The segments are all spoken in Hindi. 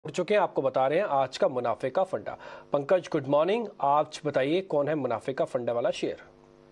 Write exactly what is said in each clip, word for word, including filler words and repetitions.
उठ चुके हैं, आपको बता रहे हैं आज का मुनाफे का फंडा। Pankaj, good morning. आज बताइए कौन है मुनाफे का फंडा वाला share?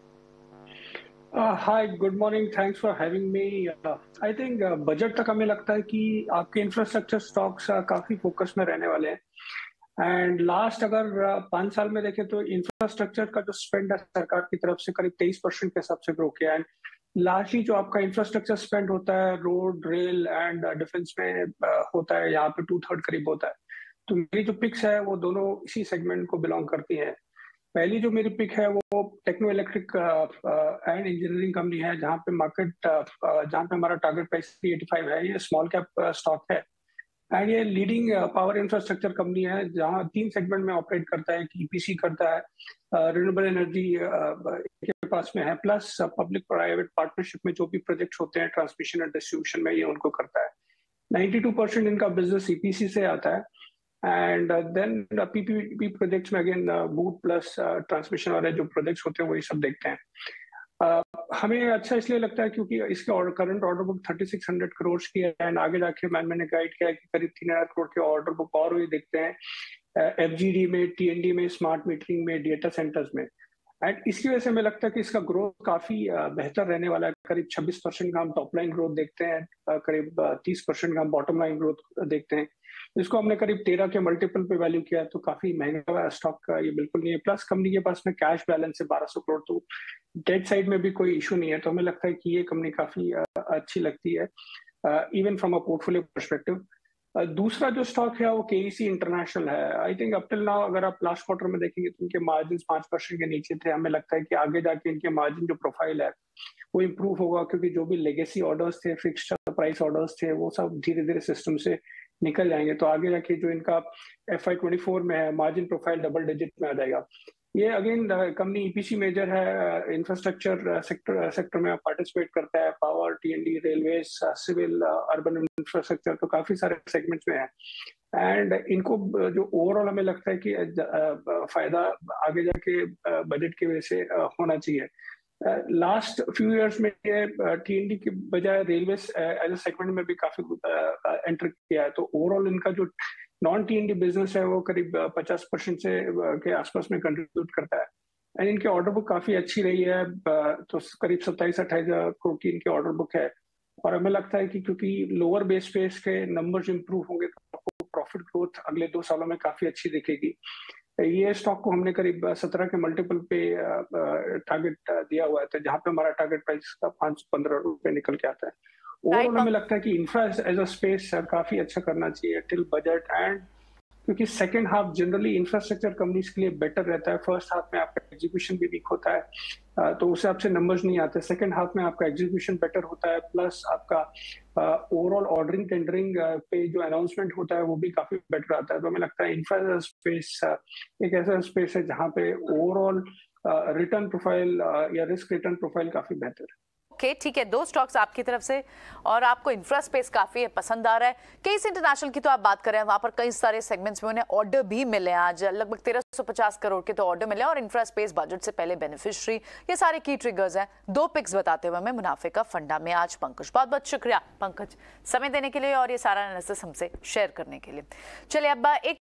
Hi, good morning. Thanks for having me. I think budget तक हमें लगता है कि आपके इंफ्रास्ट्रक्चर स्टॉक्स काफी फोकस में रहने वाले हैं। एंड लास्ट अगर uh, पाँच साल में देखें तो इंफ्रास्ट्रक्चर का जो स्पेंड है सरकार की तरफ से करीब तेईस परसेंट के हिसाब से ग्रो किया है। लार्जली जो आपका इंफ्रास्ट्रक्चर स्पेंड होता है रोड, रेल एंड डिफेंस में uh, होता है, यहाँ पे टू थर्ड करीब होता है। तो मेरी जो पिक्स है वो दोनों इसी सेगमेंट को बिलोंग करती हैं। पहली जो मेरी पिक है वो techno electric and engineering company है, जहाँ पे मार्केट जहाँ पे हमारा target price three eighty five है। ये स्मॉल कैप स्टॉक है एंड ये लीडिंग पावर इंफ्रास्ट्रक्चर कंपनी है, जहाँ तीन सेगमेंट में ऑपरेट करता है। कि ईपीसी करता है, रिन्यूएबल एनर्जी के पास में है, प्लस पब्लिक प्राइवेट पार्टनरशिप में जो भी प्रोजेक्ट्स होते हैं ट्रांसमिशन और डिस्ट्रीब्यूशन में, ये उनको करता है। नाइन्टी टू परसेंट इनका बिजनेस ईपीसी से आता है। एंड देन पीपीपी प्रोजेक्ट्स में अगेन बूट प्लस ट्रांसमिशन वाले जो प्रोजेक्ट्स होते हैं वही सब देखते हैं। uh, हमें अच्छा इसलिए लगता है क्योंकि इसके current order book thirty six hundred crore की है एंड आगे जाके मैन मैंने गाइड किया है कि करीब तीन हजार करोड़ के ऑर्डर बुक और भी देखते हैं एफजीडी में, टीएनडी में, स्मार्ट मीटरिंग में, डेटा सेंटर्स में। एंड इसकी वजह से हमें लगता है कि इसका ग्रोथ काफी uh, बेहतर रहने वाला है। करीब छब्बीस परसेंट का हम टॉप लाइन ग्रोथ देखते हैं, uh, करीब तीस परसेंट का हम बॉटम लाइन ग्रोथ देखते हैं। इसको हमने करीब तेरह के मल्टीपल पे वैल्यू किया है, तो काफी महंगा स्टॉक ये बिल्कुल नहीं है। प्लस कंपनी के पास में कैश बैलेंस है बारह सौ करोड़, तो डेट साइड में भी कोई इशू नहीं है। तो हमें लगता है कि ये कंपनी काफी अच्छी लगती है even from a portfolio perspective. दूसरा जो स्टॉक है वो केईसी इंटरनेशनल है। I think up till now अगर आप लास्ट क्वार्टर में देखेंगे तो इनके मार्जिन पांच परसेंट के नीचे थे। हमें लगता है कि आगे जाके इनके मार्जिन जो प्रोफाइल है वो इम्प्रूव होगा, क्योंकि जो भी लेगेसी ऑर्डर्स थे, फिक्स्ड प्राइस ऑर्डर्स थे, वो सब धीरे धीरे सिस्टम से निकल जाएंगे। तो आगे जाके जो इनका एफ आई ट्वेंटी फोर में है मार्जिन प्रोफाइल डबल डिजिट में आ जाएगा। ये अगेन कंपनी ईपीसी मेजर है, इंफ्रास्ट्रक्चर सेक्टर सेक्टर में पार्टिसिपेट करता है, power, TND, railway, civil, urban infrastructure, तो काफी सारे सेगमेंट्स में है। एंड इनको जो ओवरऑल हमें लगता है कि फायदा आगे जाके बजट की वजह से होना चाहिए। लास्ट फ्यू इयर्स में ये टीएनडी की बजाय रेलवे एज ए सेगमेंट में भी काफी एंटर किया है। तो ओवरऑल इनका जो नॉन टीएनडी बिजनेस है वो करीब पचास परसेंट से के आसपास में कंट्रीब्यूट करता है। एंड इनकी ऑर्डर बुक काफी अच्छी रही है, तो करीब सत्ताईस अट्ठाईस करोड़ की इनकी ऑर्डर बुक है। और हमें लगता है कि क्योंकि लोअर बेस पे इसके नंबर्स इंप्रूव होंगे तो आपको प्रॉफिट ग्रोथ अगले दो सालों में काफी अच्छी दिखेगी। ये स्टॉक को हमने करीब सत्रह के मल्टीपल पे टारगेट दिया हुआ है, तो जहां पे हमारा टारगेट प्राइस का पांच सौ पंद्रह रुपए निकल के आता है। ओवरऑल हमें लगता है कि इंफ्रा एज अ स्पेस काफी अच्छा करना चाहिए टिल बजट। एंड क्योंकि second half generally infrastructure companies के लिए बेटर रहता है, फर्स्ट हाफ में आपका एग्जीक्यूशन भी वीक होता है, तो उससे आपसे नंबर्स नहीं आते। सेकंड हाफ में आपका एग्जीक्यूशन बेटर होता है, प्लस आपका ओवरऑल ऑर्डरिंग टेंडरिंग पे जो अनाउंसमेंट होता है वो भी काफी बेटर आता है। तो हमें लगता है इंफ्रा स्पेस एक ऐसा स्पेस है जहाँ पे ओवरऑल रिटर्न प्रोफाइल या रिस्क रिटर्न प्रोफाइल काफी बेहतर है। ओके, ठीक है, दो स्टॉक्स आपकी तरफ से और आपको इंफ्रा स्पेस काफी पसंद आ रहा है। केस इंटरनेशनल की तो आप बात कर रहे हैं, वहां पर कई सारे सेगमेंट्स में उन्हें ऑर्डर भी मिले हैं। आज लगभग तेरह सौ पचास करोड़ के तो ऑर्डर मिले और इंफ्रा स्पेस बजट से पहले बेनिफिशियरी, ये सारे की ट्रिगर्स हैं। दो पिक्स बताते हुए मैं मुनाफे का फंडा में आज पंकज, बहुत बहुत शुक्रिया पंकज समय देने के लिए और ये सारा एनालिसिस हमसे शेयर करने के लिए। चलिए अब एक